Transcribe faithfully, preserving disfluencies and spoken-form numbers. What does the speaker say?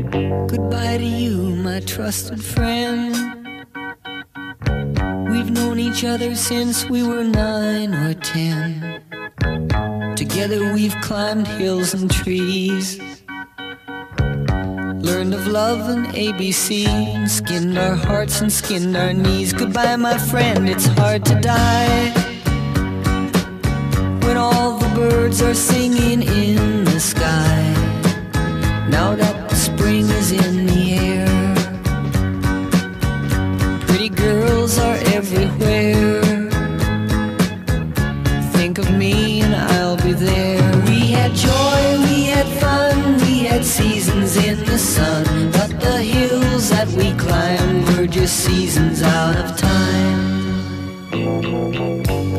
Goodbye to you, my trusted friend. We've known each other since we were nine or ten. Together we've climbed hills and trees, learned of love and A B C, and skinned our hearts and skinned our knees. Goodbye, my friend, it's hard to die when all the birds are singing in the sky. Now that the spring is in the air, pretty girls are everywhere. Think of me and I'll be there. We had joy, we had fun, we had seasons in the sun, but the hills that we climbed were just seasons out of time.